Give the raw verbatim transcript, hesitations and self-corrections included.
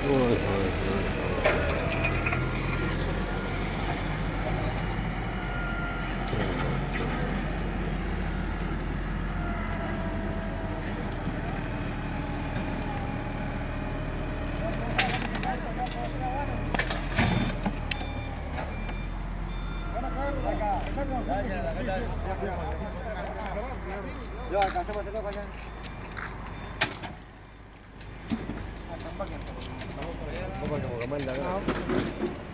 Ôi, ôi, ôi. Rồi, cả xe bật qua nha. Có bao nhiêu cái mình đó.